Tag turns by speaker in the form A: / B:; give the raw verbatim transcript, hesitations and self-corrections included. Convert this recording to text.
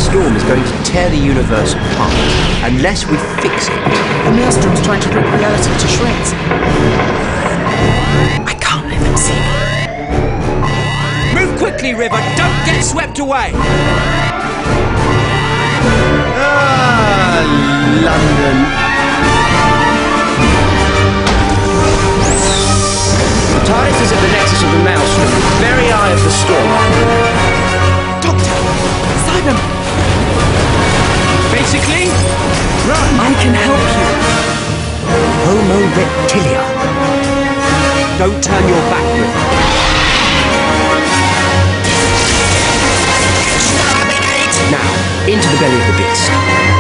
A: storm is going to tear the universe apart unless we fix it.
B: The maelstrom's trying to rip reality to shreds. I can't let them see me.
C: Move quickly, River! Don't get swept away!
A: Ah, London. The TARDIS is at the nexus of the maelstrom, the very eye of the storm.
B: Doctor! Simon!
C: Basically,
B: Run! I can help you.
A: Homo reptilia.
C: don't turn your back, River.
A: Now, into the belly of the beast.